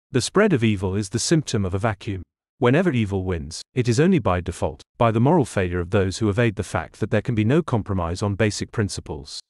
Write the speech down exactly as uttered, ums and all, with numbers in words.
The spread of evil is the symptom of a vacuum. Whenever evil wins, it is only by default, by the moral failure of those who evade the fact that there can be no compromise on basic principles.